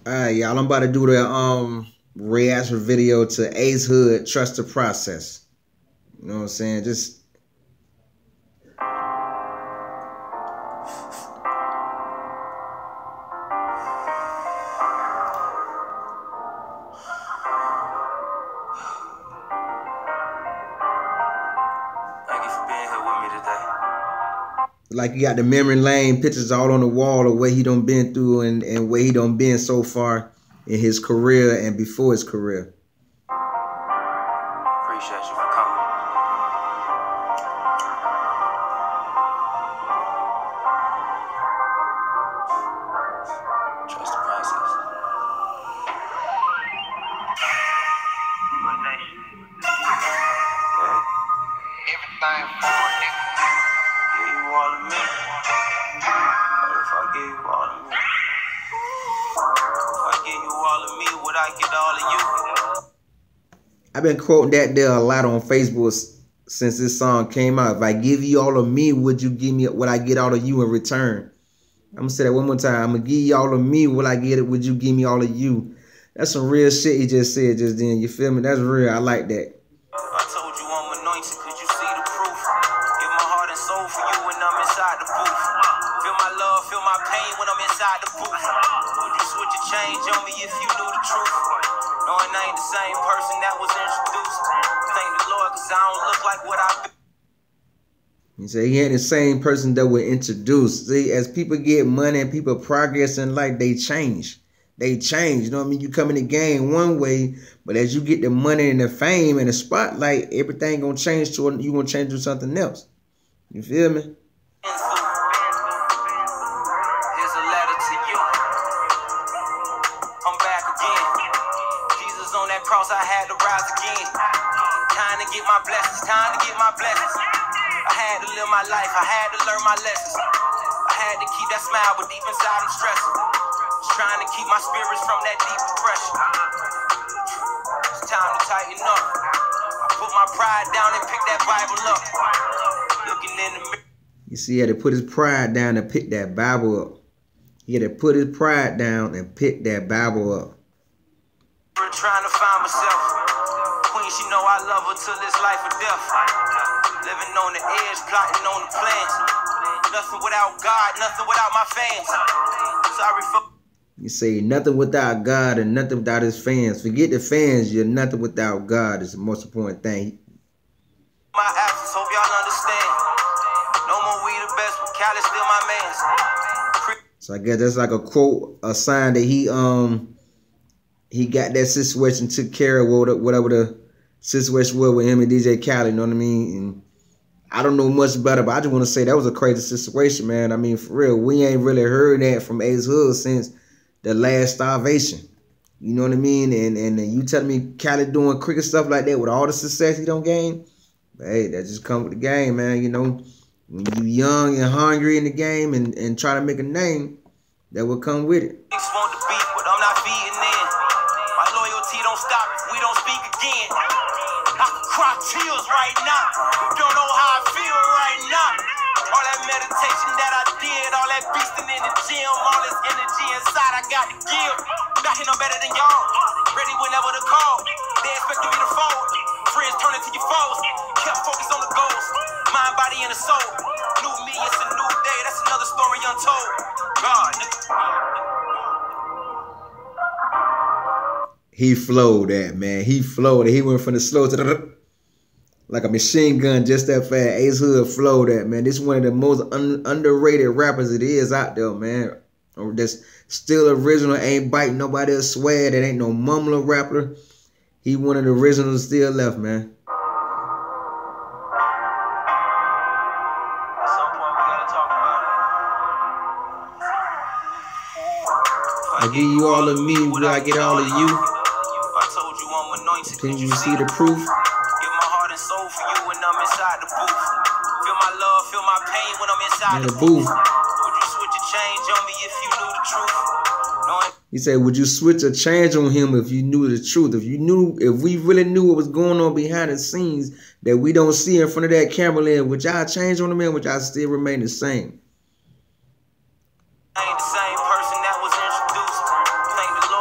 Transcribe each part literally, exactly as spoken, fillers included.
Alright, y'all, I'm about to do the um reaction video to Ace Hood, Trust the Process. You know what I'm saying? Just Thank you for being here with me today. like you got the memory lane pictures all on the wall of what he done been through and, and where he done been so far in his career and before his career. Appreciate you for coming. Trust the process. Yeah. Everything for a nigga. Give you all of me. What if I give you all of me? If I give you all of me, would I get all of you? I've been quoting that there a lot on Facebook since this song came out. If I give you all of me, would you give me what I get all of you in return? I'm gonna say that one more time. I'm gonna give you all of me, will I get it? Would you give me all of you? That's some real shit he just said just then. You feel me? That's real. I like that. I told you I'm anointed, could you see the proof? Give my heart and soul for you when I'm inside the booth. Feel my love, feel my pain when I'm inside the booth. Would you switch a change on me if you knew the truth? Knowing I ain't the same person that was introduced. Thank the Lord, cause I don't look like what I've been. He said he ain't the same person that were introduced. See, as people get money and people progress in life, they change. They change. You know what I mean? You come in the game one way, but as you get the money and the fame and the spotlight, everything gonna change to you gonna change to something else. You feel me? Here's a letter to you. I'm back again. Jesus on that cross, I had to rise again. Time to get my blessings, time to get my blessings. I had to live my life, I had to learn my lessons. I had to keep that smile, but deep inside I'm stressing. Just trying to keep my spirits from that deep depression. It's time to tighten up. I put my pride down and pick that Bible up. Looking in the mirror. You see, he had to put his pride down and pick that Bible up. He had to put his pride down and pick that Bible up. Trying to find myself. Queen, she know I love her till it's life or death. Living on the edge, plotting on the plans. Nothing without God, nothing without my fans. Sorry for... You say nothing without God and nothing without his fans. Forget the fans, you're nothing without God is the most important thing. My absence, hope y'all understand. No more we the best, but Cali still my mans. So I guess that's like a quote, a sign that he um he got that situation took care of, whatever the situation was with him and D J Khaled, you know what I mean? And I don't know much about it, but I just want to say that was a crazy situation, man. I mean, for real, we ain't really heard that from Ace Hood since the last Starvation. You know what I mean? And and you telling me Khaled doing cricket stuff like that with all the success he don't gain? But hey, that just come with the game, man. You know, when you young and hungry in the game and, and try to make a name, that will come with it. Want to beat, but I'm not feeding in. My loyalty don't stop if we don't speak again. I can cry tears right now. You don't know how I feel right now. All that meditation that I did, all that beasting in the gym, all this energy inside I got to give. Back in, I'm better than y'all. Ready whenever the call. They expecting me to fold. Friends turn into your foes. Kept focused on the goals. Mind, body, and the soul. New me, it's a new day. That's another story untold. God, he flowed that, man. He flowed it. He went from the slow to the like a machine gun, just that fast. Ace Hood flowed that, man. This is one of the most un underrated rappers it is out there, man. That's still original, ain't biting nobody else swag. That ain't no mumbler rapper. He one of the originals still left, man. I give you all of me, will I get all of you? I told you I'm anointed. Can you see the proof? Give my heart and soul for you when I'm inside the booth. Feel my love, feel my pain when I'm inside In the, the booth. booth. Would you switch a change on me if you knew the truth? Knowing He said, would you switch a change on him if you knew the truth? If you knew, if we really knew what was going on behind the scenes that we don't see in front of that camera lens, would y'all change on the man? Would y'all still remain the same? I ain't the same person that was introduced. Thank the Lord.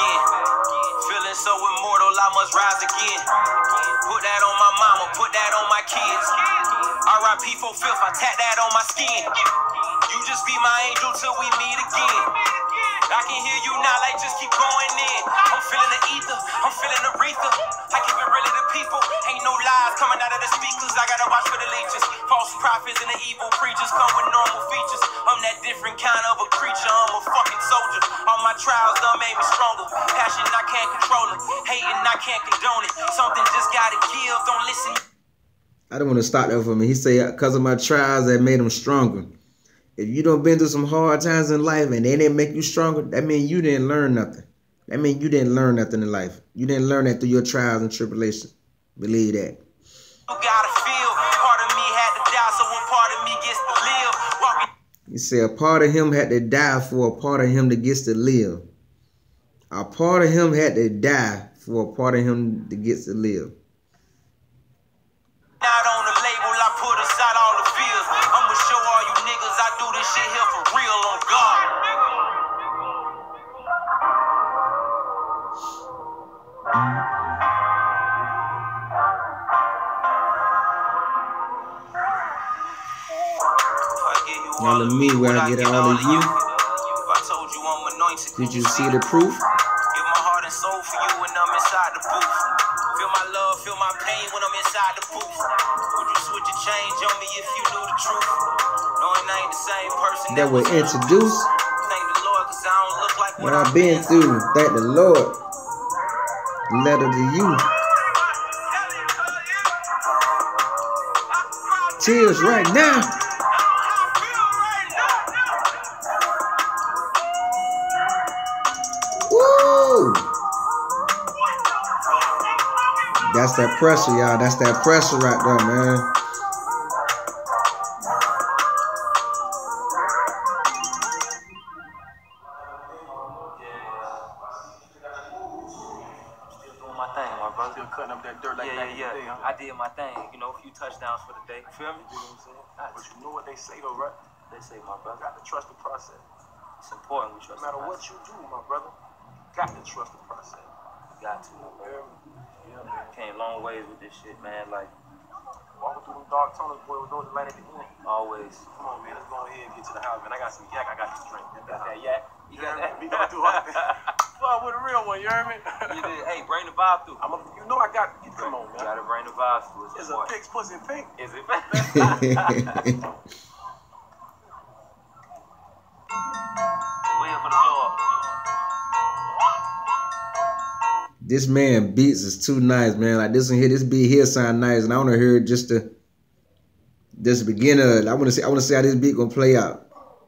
again. Feeling so immortal, I must rise again. Put that on my mama, put that on my kids. R I P for fifth, I tat that on my skin. You just be my angel till we meet again. I can hear you now, like just keep going in. I'm feeling the ether, I'm feeling the Aretha. I keep it real to the people, ain't no lies coming out of the speakers. I gotta watch for the leeches. False prophets and the evil preachers come with normal features. I'm that different kind of a creature, I'm a fucking soldier. All my trials done made me stronger. Passion, I can't control it. Hating, I can't condone it. Something just gotta give, don't listen. I don't want to stop that for me. He said, because of my trials that made him stronger. If you don't been through some hard times in life and they didn't make you stronger, that means you didn't learn nothing. That means you didn't learn nothing in life. You didn't learn that through your trials and tribulations. Believe that. You gotta feel, part of me had to die, so one part of me gets to live. Walking. He said a part of him had to die for a part of him that gets to live. A part of him had to die for a part of him that gets to live. Not on the label, I put aside all the fears. I'ma show all you niggas I do this shit here for real on God. Now to me, where I get all of you. If I told you I'm anointed, Did you see the proof? give my heart and soul for you when I'm inside the booth. Feel my love, feel my pain when I'm inside the booth. Would you switch a change on me if you knew the truth? Knowing I ain't the same person That was introduced. Thank the Lord, cause I don't look like what What I've been through. Thank the Lord. Letter to you. Tears right now. Woo! That's that pressure, y'all. That's that pressure right there, man. Still cutting up that dirt like yeah, that yeah, today, yeah. huh? I did my thing. You know, a few touchdowns for the day. You feel me? You know what I'm saying? But you know what they say though, right? They say, my brother, Got to trust the process. it's important we trust No matter the what process. you do, my brother, got to trust the process. You got to, my brother. Yeah, man. Came long ways with this shit, man. Like, Walking through them dark tunnels, boy, with no light at the end. always. Come on, man, let's go ahead and get to the house, man. I got some yak, I got some drink. You got that yak? You got that? We gonna do all that. Fuck with a real one, you hear me? You did. Hey, bring the vibe through. I'm a, you know I got, come on, You man. gotta bring the vibes through. It's It's a important. pig's pussy pink. Is it? Wait for the Lord. This man beats is too nice, man. Like this one here, this beat here sound nice, and I want to hear just the just the beginning of it. I want to see, I want to see how this beat gonna play out.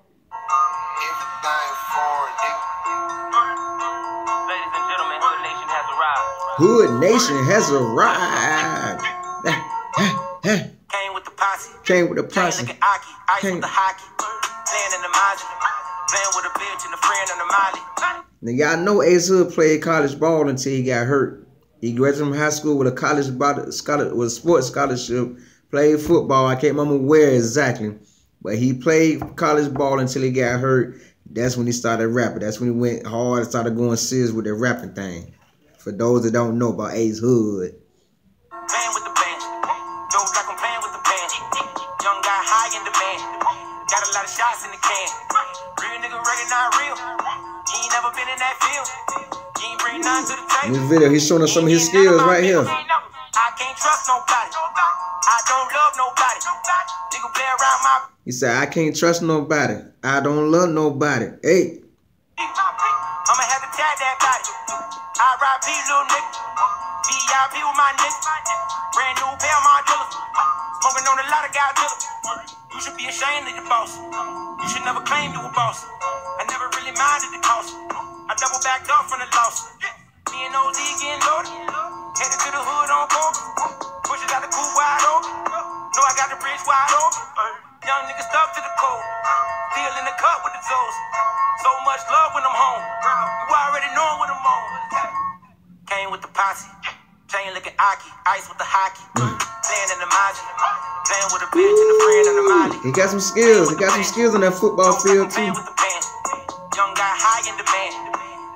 Ladies and gentlemen, Hood Nation has arrived. Hood Nation has arrived. Came with the posse. Came with the Chain posse. looking Aki, ice Came- with the hockey. Playing in the margin. Playing with a bitch and a friend on the molly. Now y'all know Ace Hood played college ball until he got hurt. He graduated from high school with a college scholarship, with a sports scholarship. Played football. I can't remember where exactly, but he played college ball until he got hurt. That's when he started rapping. That's when he went hard and started going serious with the rapping thing. For those that don't know about Ace Hood. Playing with the band. Feels like I'm playing with the band. Young guy high in demand. Got a lot of shots in the can. Real nigga ready, not real. He ain't never been in that field. He ain't bring none to the In table. this video, he's showing us some of his skills right here. I can't trust nobody. I don't love nobody. Nigga play around my. He said, I can't trust nobody. I don't love nobody. Hey. I'ma have to tag that body. R I P little nigga. V I P with my nigga. Brand new pair of my dealers. Smoking on a lot of Godzilla. You should be ashamed of your boss. You should never claim you a boss. I never really minded the cost. I double backed up from the loss. Me and O Z getting loaded. Headed to the hood on coke. Pushes out the coupe wide open. Know I got the bridge wide open. Young nigga stuck to the code. Still in the cup with the toes. So much love when I'm home. You already know what I'm on. Came with the posse. Chain looking Aki. Ice with the hockey. Playing in the margin. Playing with a bitch and a friend on the molly. He got some skills. He got some skills in that football field too. Playing with the band. Young guy high in demand.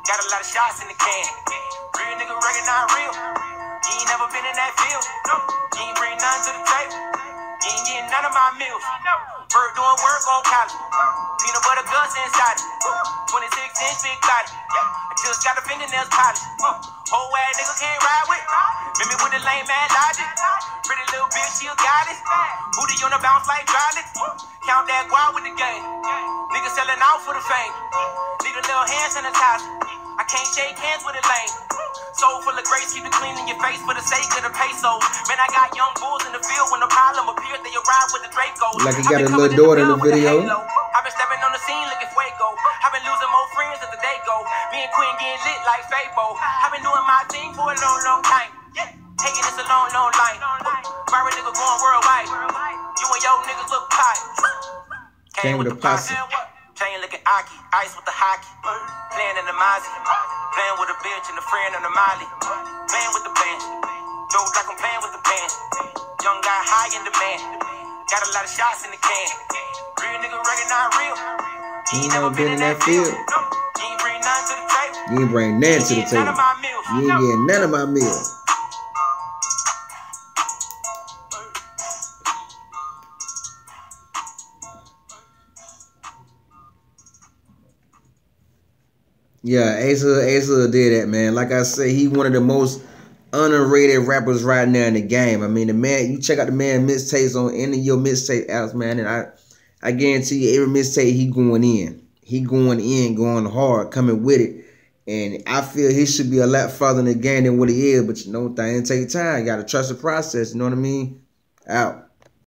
Got a lot of shots in the can. Real nigga recognize real. You ain't never been in that field. You ain't bring nothing to the table. You ain't getting none of my meals. Bird doing work on college. Peanut butter guts inside it. twenty-six inch big body. I just got the fingernails polished. Whole ass nigga can't ride with. Mimi with the lame man logic. Pretty little bitch, she a goddess. Booty on the bounce like Charlotte. Count that guap with the game. Niggas selling out for the fame. Need a little hand sanitizer. I can't shake hands with a lame. Soul full of grace, keep it clean in your face for the sake of the pesos. Man, I got young bulls in the field when the problem appears, they arrive with the Dracos. Like he got a little daughter in the video. I've been stepping on the scene looking fuego. I've been losing more friends as the day go. Me and Queen getting lit like Fabo. I've been doing my thing for a long, long time. Taking this a long, long line. Fire nigga going worldwide. You and your niggas look tight. Came with the posse. Chain looking Aki, ice with the hockey. Playing in the Mozzie. Playing with a bitch and a friend on the Molly. Playing with the band. Joe like I'm playing with the band. Young guy high in demand. Got a lot of shots in the can. Real nigga recognize real. You ain't never been in that field. You ain't bring nothing to the table. You ain't bring nothing to the table. You ain't getting none of my meals. Yeah, Ace Hood, Ace Hood did that, man. Like I said, he one of the most underrated rappers right now in the game. I mean, the man, you check out the man mixtapes on any of your mixtape apps, man, and I, I guarantee you every mixtape he going in. He going in, going hard, coming with it. And I feel he should be a lot farther in the game than what he is. But you know, things take time. You got to trust the process. You know what I mean? Out.